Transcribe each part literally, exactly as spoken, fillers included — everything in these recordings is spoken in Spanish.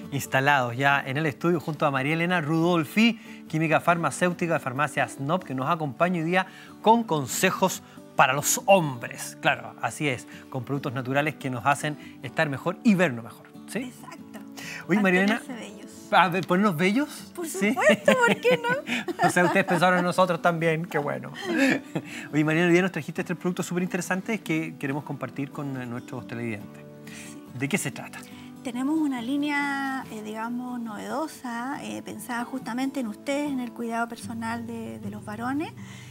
instalados ya en el estudio junto a María Elena Rudolfi, química farmacéutica de Farmacia S N O P, que nos acompaña hoy día con consejos para los hombres. Claro, así es, con productos naturales que nos hacen estar mejor y vernos mejor. ¿Sí? Exacto. Oye, María Elena, ¿a ver, ponernos bellos? Por ¿Sí? supuesto, ¿por qué no? O sea, ustedes pensaron en nosotros también, qué bueno. Oye, María Elena, hoy día nos trajiste tres productos súper interesantes que queremos compartir con nuestros televidentes. ¿De qué se trata? Tenemos una línea, eh, digamos, novedosa, eh, pensada justamente en ustedes, en el cuidado personal de, de los varones,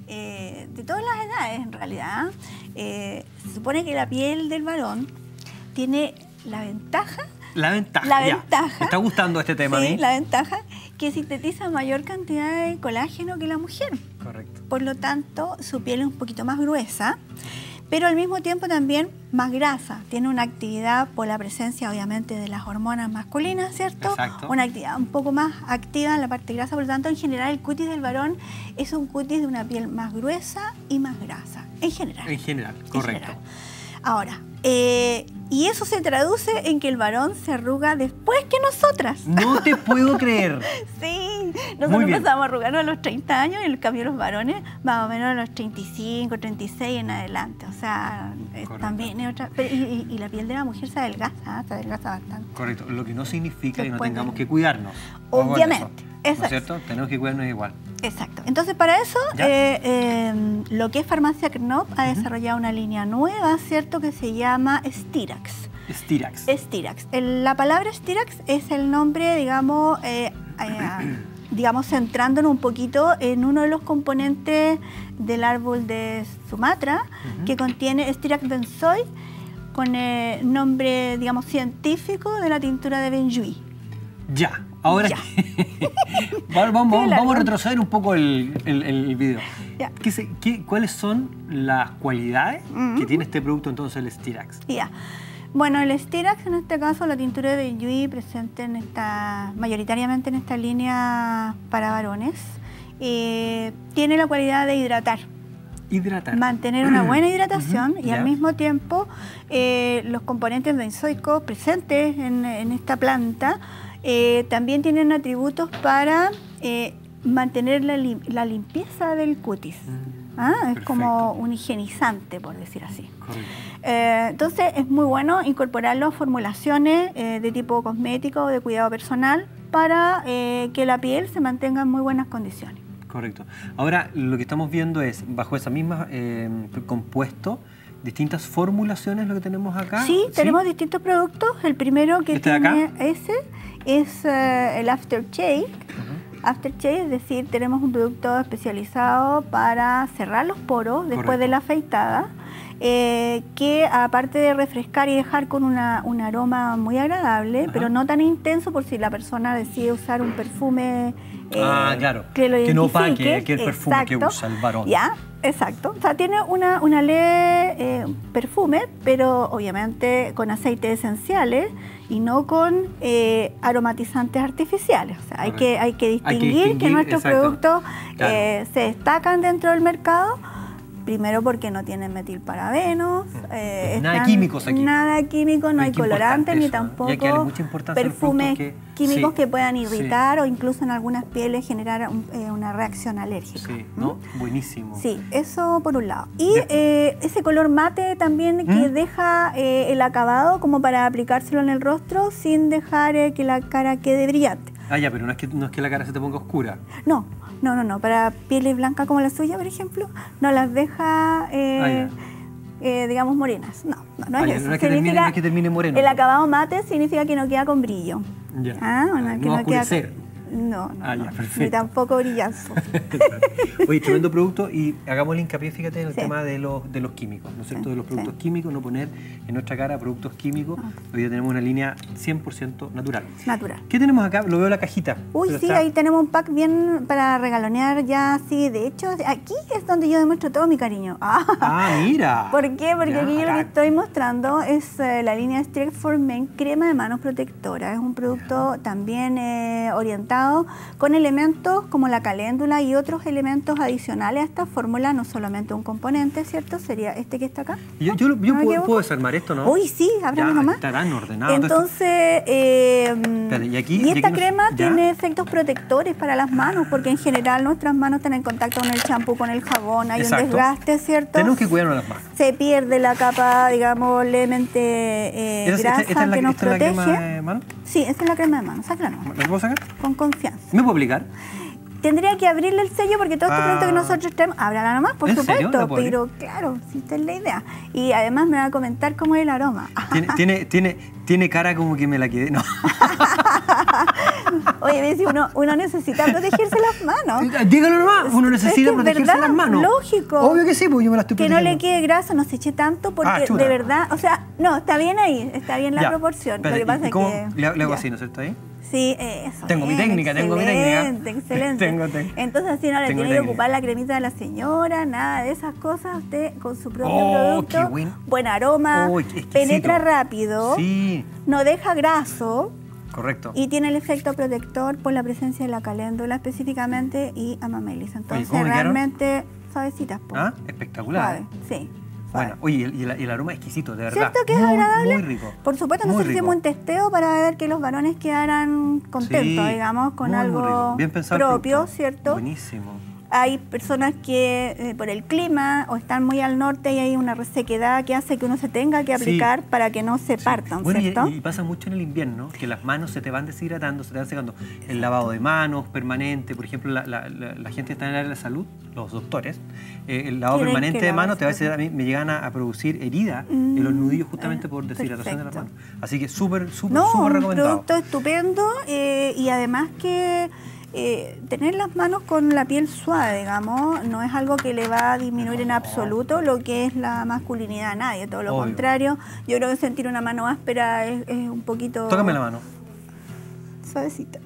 eh, de todas las edades en realidad. Eh, se supone que la piel del varón tiene la ventaja... La ventaja, La ya. ventaja. Me está gustando este tema sí, a mí. la ventaja que sintetiza mayor cantidad de colágeno que la mujer. Correcto. Por lo tanto, su piel es un poquito más gruesa, pero al mismo tiempo también más grasa. Tiene una actividad por la presencia, obviamente, de las hormonas masculinas, ¿cierto? Exacto. Una actividad un poco más activa en la parte grasa. Por lo tanto, en general, el cutis del varón es un cutis de una piel más gruesa y más grasa. En general. En general, En correcto. general. Ahora, eh, y eso se traduce en que el varón se arruga después que nosotras. No te puedo creer. Sí, nosotros bien. empezamos a arrugarnos a los treinta años y en cambio los varones más o menos a los treinta y cinco, treinta y seis en adelante. O sea, eh, también es otra... Pero, y, y, y la piel de la mujer se adelgaza, ¿eh? se adelgaza bastante. Correcto, lo que no significa que no Después tengamos de- que cuidarnos. Obviamente, ¿No eso es cierto? Tenemos que cuidarnos igual. Exacto. Entonces, para eso, ¿Ya? eh, eh, lo que es Farmacia S N O P ha desarrollado una línea nueva, ¿cierto?, que se llama Stirax. Stirax. Stirax. El- la palabra Stirax es el nombre, digamos, eh, eh, digamos, centrándonos un poquito en uno de los componentes del árbol de Sumatra, Ujú. que contiene Stirax benzoid, con el nombre, digamos, científico de la tintura de Benjuí. Ya, ahora Ya. que- vamos, vamos, Qué largo. vamos a retroceder un poco el, el, el video. Ya. ¿Qué se- qué- ¿Cuáles son las cualidades Ujú. que tiene este producto entonces, el Stirax? Ya. Bueno, el Stirax, en este caso, la tintura de Benjuí, presente en esta, mayoritariamente en esta línea para varones, eh, tiene la cualidad de hidratar, Hidratar. mantener una buena hidratación Ujú, y ya. al mismo tiempo eh, los componentes benzoicos presentes en, en esta planta eh, también tienen atributos para eh, mantener la, lim- la limpieza del cutis. Mm, Ah, es perfecto. como un higienizante, por decir así. Correcto. Eh, entonces es muy bueno incorporarlo a formulaciones eh, de tipo cosmético o de cuidado personal para eh, que la piel se mantenga en muy buenas condiciones. Correcto. Ahora, lo que estamos viendo es, bajo esa misma eh, compuesto, distintas formulaciones lo que tenemos acá. Sí, tenemos distintos productos. El primero que ¿Este de tiene acá? ese es eh, el Aftershave. Ujú. Aftershave, es decir, tenemos un producto especializado para cerrar los poros después Correcto. de la afeitada, eh, que aparte de refrescar y dejar con una, un aroma muy agradable, Ajá. pero no tan intenso por si la persona decide usar un perfume eh, Ah, claro. que lo Que no identifique. opaque aquel perfume que Exacto. usa el varón. Ya, exacto. O sea, tiene una, una leve eh, perfume, pero obviamente con aceites esenciales y no con eh, aromatizantes artificiales. O sea, hay que, hay que Hay que distinguir que, distinguir, nuestros exacto. productos Claro. eh, se destacan dentro del mercado. Primero porque no tienen metilparabenos. eh, Nada están- químicos aquí. Nada químico, no Ay, hay qué importante colorantes ni eso, ¿eh? tampoco Y hay que darle mucha importancia a los perfumes productos que- químicos sí, que puedan sí. irritar o incluso en algunas pieles generar un- eh, una reacción alérgica. Sí, ¿Mm? ¿no? Buenísimo. Sí, eso por un lado. Y De- eh, ese color mate también que ¿Mm? deja eh, el acabado como para aplicárselo en el rostro sin dejar eh, que la cara quede brillante. Ah, ya, pero no es, que, no es que la cara se te ponga oscura. No, no, no, no. Para pieles blancas como la suya, por ejemplo, no las deja, eh, eh, digamos, morenas. No, no, no Ah, es ya, eso. no es que termine- no es que termine moreno. El acabado mate significa que no queda con brillo. Ya. Ah, Ah, no, no que va a no queda oscurecer. con- No, no, Ah, ya, no, perfecto. ni tampoco brillanzo. Oye, tremendo producto y hagamos el hincapié, fíjate, en el Sí. tema de los, de los químicos, ¿no es cierto? Sí, De los productos sí. químicos, no poner en nuestra cara productos químicos. Hoy día tenemos una línea cien por ciento natural. Natural. ¿Qué tenemos acá? Lo veo en la cajita. Uy, pero sí, está- ahí tenemos un pack bien para regalonear ya, sí. De hecho, aquí es donde yo demuestro todo mi cariño. Ah, Ah, mira. ¿Por qué? Porque Ya, aquí yo lo que bacán. estoy mostrando es eh, la línea Stirax for Men crema de manos protectora. Es un producto también eh, orientado con elementos como la caléndula y otros elementos adicionales a esta fórmula, no solamente un componente, ¿cierto? Sería este que está acá. Yo, yo, yo ¿No me puedo, equivoco? puedo desarmar esto, ¿no? Uy, sí, abramos Ya, nomás. estarán ordenados. Entonces, eh, Espérate, y aquí- y y esta aquí nos- crema ¿ya? tiene efectos protectores para las manos, porque en general nuestras manos están en contacto con el champú, con el jabón, hay Exacto. un desgaste, ¿cierto? Tenemos que cuidarnos las manos. Se pierde la capa, digamos, levemente eh, ¿Esta, grasa esta, esta es la, que nos esta es la protege. crema de mano? Sí, esa es la crema de mano, sácala nomás, ¿La puedo sacar? con confianza. ¿Me puedo aplicar? Tendría que abrirle el sello porque todo este Ah. producto que nosotros tenemos, ábrala nomás, por ¿En serio? supuesto, ¿La puedo abrir? pero claro, si esta es la idea. Y además me va a comentar cómo es el aroma. Tiene, tiene, tiene, tiene cara como que me la quedé. No. Oye, ves, si uno, uno necesita protegerse las manos. Dígalo nomás, uno Es necesita que es protegerse verdad, las manos. lógico. Obvio que sí, porque yo me la estoy Que no le protegiendo. quede grasa, no se eche tanto, porque Ah, chuta. de verdad, o sea, no, está bien ahí, está bien la Ya, proporción. espérate, Lo que pasa ¿y es cómo que. le, le hago ya. así, ¿no es cierto? Ahí. Sí, eso. Tengo mi bien, técnica, tengo mi técnica. Excelente, excelente. Tengo, tengo. Entonces, así no le Tengo tiene que técnica. ocupar la cremita de la señora, nada de esas cosas. Usted con su propio Oh, producto, qué buen- buen aroma, Oh, qué exquisito. penetra rápido, Sí, no deja graso. correcto. Y tiene el efecto protector por la presencia de la caléndula específicamente y amamelis. Entonces, ¿cómo me quedaron? realmente suavecitas. po. Ah, espectacular. Suave, sí. Bueno, suave. oye, y el, y el- y el aroma es exquisito, de verdad. ¿Cierto que es muy, agradable? Muy rico. Por supuesto, Muy nosotros rico. hicimos un testeo para ver que los varones quedaran contentos, Sí, digamos, con muy, muy algo rico. Bien pensado el propio, producto. ¿cierto? Buenísimo. Hay personas que eh, por el clima o están muy al norte y hay una resequedad que hace que uno se tenga que Sí. aplicar para que no se Sí. partan, Bueno, y, ¿cierto? y pasa mucho en el invierno, que las manos se te van deshidratando, se te van secando. El lavado de manos permanente, por ejemplo, la, la- la- la gente que está en el área de la salud, los doctores, eh, el lavado Tienen permanente que de manos te va a lavarse. hacer, a mí me llegan a, a producir heridas en los Mm, nudillos justamente eh, por deshidratación de las perfecto. manos. Así que súper, súper, No, súper un recomendado. producto estupendo eh, y además que eh, tener las manos con la piel suave, digamos, no es algo que le va a disminuir en absoluto lo que es la masculinidad a nadie, todo lo Obvio. contrario. Yo creo que sentir una mano áspera es, es un poquito... Tócame la mano. Suavecita.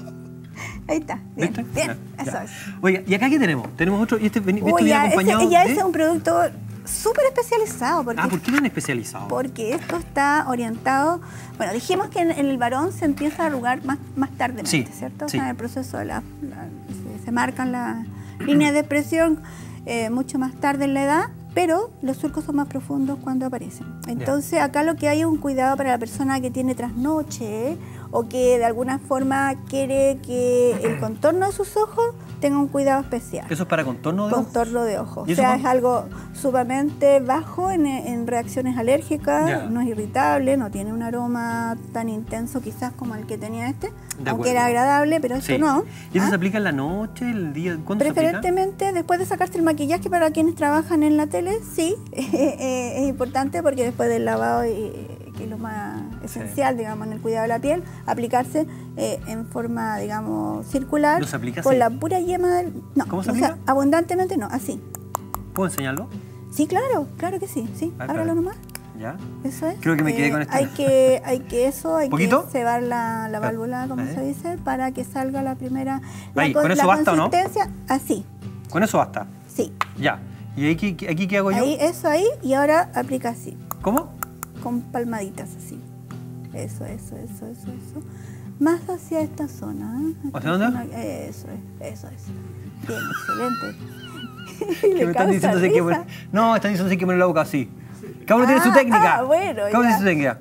Ahí está, bien, ¿Viste? bien, Ya, eso ya. es. Oiga, ¿y acá qué tenemos? Tenemos otro, y este, ven- este Uy, viene ya, ese, acompañado ya de... ese es un producto súper especializado porque Ah, ¿por qué viene especializado? porque esto está orientado, bueno, dijimos que en, en el varón se empieza a arrugar más, más tardemente, Sí, ¿cierto? sí. O sea, en el proceso de la, la- se, se marcan las líneas de expresión eh, mucho más tarde en la edad, pero los surcos son más profundos cuando aparecen. Entonces, acá lo que hay es un cuidado para la persona que tiene trasnoche o que de alguna forma quiere que el contorno de sus ojos tenga un cuidado especial. ¿Eso es para contorno de ojos? Contorno de ojos. ¿Y O eso sea, cuándo? es algo sumamente bajo en, en reacciones alérgicas, Ya. no es irritable, no tiene un aroma tan intenso quizás como el que tenía este, De aunque acuerdo. era agradable, pero esto Sí. no. ¿Y eso ¿ah? se aplica en la noche, el día? ¿Cuándo se aplica? Preferentemente después de sacarse el maquillaje para quienes trabajan en la tele, sí, eh, es importante porque después del lavado, eh, que es lo más esencial, digamos, en el cuidado de la piel, aplicarse eh, en forma, digamos, circular, ¿No se aplica con así? la pura yema del... No, ¿Cómo se o sea, aplica? abundantemente no, así. ¿Puedo enseñarlo? Sí, claro, claro que sí, sí, A ver, ábralo a ver. nomás. ¿Ya? Eso es. Creo que me quedé con esto. Hay que, hay que eso, hay ¿Poquito? que cebar la, la A ver, válvula, como a ver. se dice, para que salga la primera. Ahí, la, ¿con co- eso la basta o no? consistencia, así, Con eso basta. sí. Ya. ¿Y aquí, aquí qué hago yo? Ahí, eso ahí, y ahora aplica así, ¿Cómo? con palmaditas así. Eso, eso, eso, eso, eso. Más hacia esta zona. ¿eh? Esta ¿Hacia dónde? zona, eso es, eso es. Bien, excelente. Que Le me están causa diciendo que hay que risa. poner... No, están diciendo que hay que poner la boca así. Cada uno tiene su Ah, técnica. ah, bueno, Cada uno ya. tiene su técnica.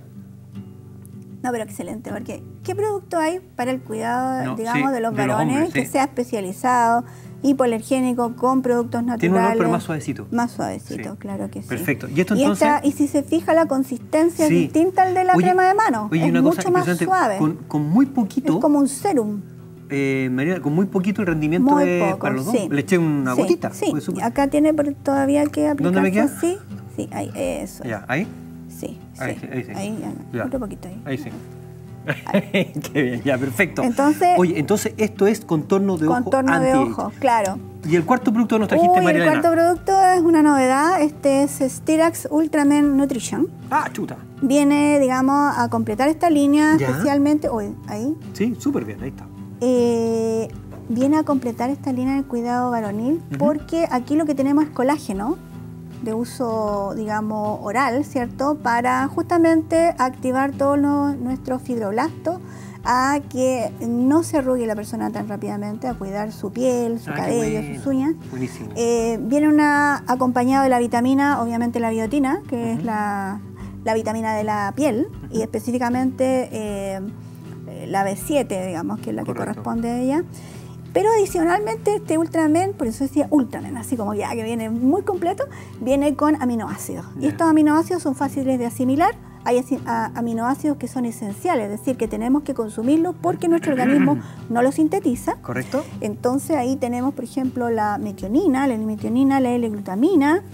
No, pero excelente, porque ¿qué producto hay para el cuidado, No, digamos, sí, de los de los varones hombres, que sí. sea especializado, hipoalergénico, con productos naturales? Tiene un olor, pero más suavecito. Más suavecito, Sí. claro que sí. Perfecto. ¿Y esto y, entonces? esta- y si se fija, la consistencia Sí. es distinta al de la Oye, crema de mano. Oye, es una cosa mucho más impresionante. suave. Con, con muy poquito, Es como un serum. eh, Mariana, con muy poquito el rendimiento Muy es poco, para los dos. sí. Le eché una Sí, gotita. Sí, fue súper- acá tiene por- todavía que aplicarse ¿Dónde me queda? así. Sí, ahí, eso. Ya, ahí. Sí, Ahí sí. sí, ahí sí. Ahí, ya, Ya. otro poquito ahí. Ahí sí. Qué bien, ya, perfecto. Entonces- Oye, entonces esto es contorno de ojo Contorno de anti-age. ojos, claro. Y el cuarto producto que nos trajiste, Uy, María el Elena. cuarto producto es una novedad. Este es Stirax Ultramen Nutrition. Ah, chuta. Viene, digamos, a completar esta línea Ya. especialmente. Uy, ahí. Sí, súper bien, ahí está. Eh, viene a completar esta línea del cuidado varonil porque aquí lo que tenemos es colágeno de uso, digamos, oral, ¿cierto? Para justamente activar todos los- nuestros fibroblastos a que no se arrugue la persona tan rápidamente, a cuidar su piel, su Ah, qué cabello, bueno. sus uñas. Buenísimo. Eh, viene una, acompañado de la vitamina, obviamente la biotina, que es la, la vitamina de la piel uh-huh. y específicamente eh, la B siete, digamos, que es la Correcto. Que corresponde a ella. Pero adicionalmente este Ultramen, por eso decía Ultramen, así como ya que viene muy completo, viene con aminoácidos. Yeah. Y estos aminoácidos son fáciles de asimilar. Hay aminoácidos que son esenciales, es decir, que tenemos que consumirlos porque nuestro organismo no los sintetiza. Correcto. Entonces ahí tenemos, por ejemplo, la metionina, la L-metionina, la L-glutamina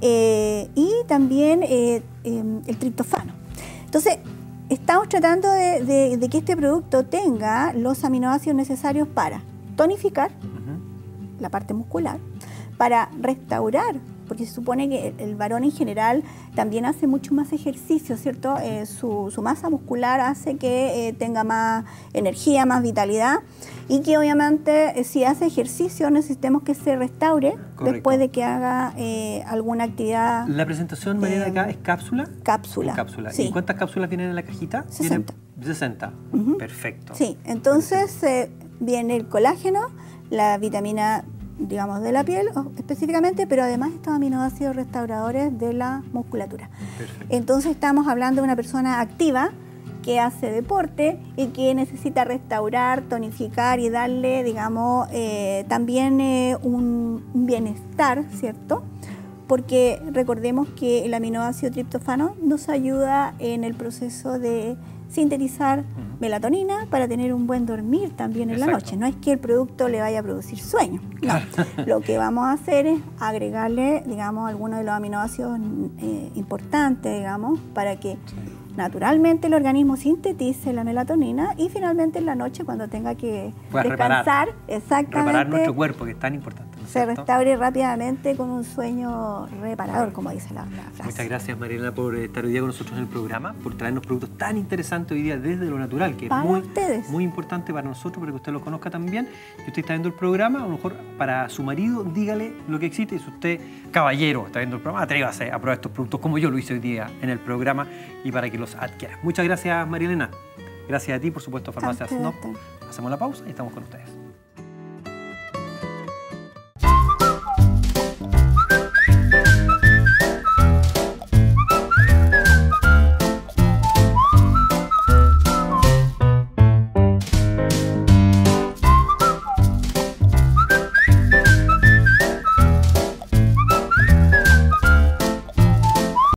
eh, y también eh, eh, el triptofano. Entonces, estamos tratando de, de, de que este producto tenga los aminoácidos necesarios para tonificar uh-huh. la parte muscular, para restaurar, porque se supone que el, el varón en general también hace mucho más ejercicio, ¿cierto? Eh, su, su masa muscular hace que eh, tenga más energía, más vitalidad y que obviamente eh, si hace ejercicio necesitemos que se restaure Correcto. Después de que haga eh, alguna actividad. ¿La presentación, María, de acá es cápsula? Cápsula. cápsula. Sí. ¿Y cuántas cápsulas vienen en la cajita? sesenta. sesenta. Uh-huh. Perfecto. Sí, entonces eh, viene el colágeno, la vitamina, digamos, de la piel específicamente, pero además estos aminoácidos restauradores de la musculatura. Perfecto. Entonces estamos hablando de una persona activa que hace deporte y que necesita restaurar, tonificar y darle, digamos, eh, también eh, un, un bienestar, ¿cierto? Porque recordemos que el aminoácido triptofano nos ayuda en el proceso de sintetizar uh-huh. melatonina para tener un buen dormir también en Exacto. la noche. No es que el producto le vaya a producir sueño. No. Lo que vamos a hacer es agregarle, digamos, algunos de los aminoácidos eh, importantes, digamos, para que sí. naturalmente el organismo sintetice la melatonina y finalmente en la noche cuando tenga que Puedas descansar, reparar, exactamente, reparar nuestro cuerpo, que es tan importante. ¿no se restaure rápidamente con un sueño reparador, como dice la, la frase. Muchas gracias, María Elena, por estar hoy día con nosotros en el programa, por traernos productos tan interesantes hoy día desde lo natural, que para es muy, ustedes. muy importante para nosotros, para que usted lo conozca también. Si usted está viendo el programa, a lo mejor para su marido, dígale lo que existe. Y si usted, caballero, está viendo el programa, atrévase a probar estos productos como yo lo hice hoy día en el programa y para que los adquiera. Muchas gracias, María Elena. Gracias a ti, por supuesto, Farmacias Snop. Hacemos la pausa y estamos con ustedes.